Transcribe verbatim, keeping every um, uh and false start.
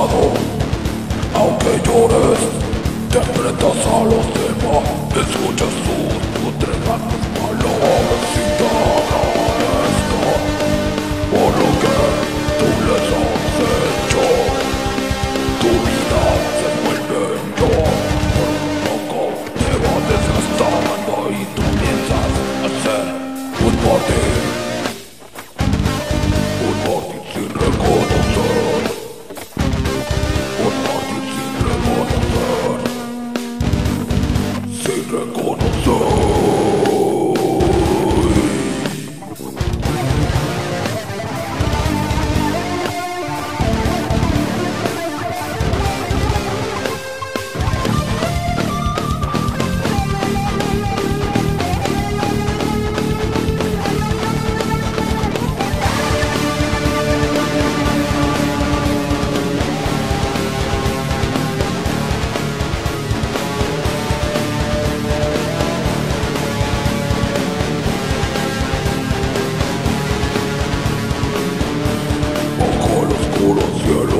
lado. Aunque llores, te enfrentas a los demás, escuchas sus putrefactas palabras y te agradezco por lo que tú les has hecho. Tu vida se vuelve peor, por poco te va desgastando y tú piensas hacer un mártir, un mártir sin reconocer, un mártir sin reconocer, sin reconocer. Bajo el oscuro cielo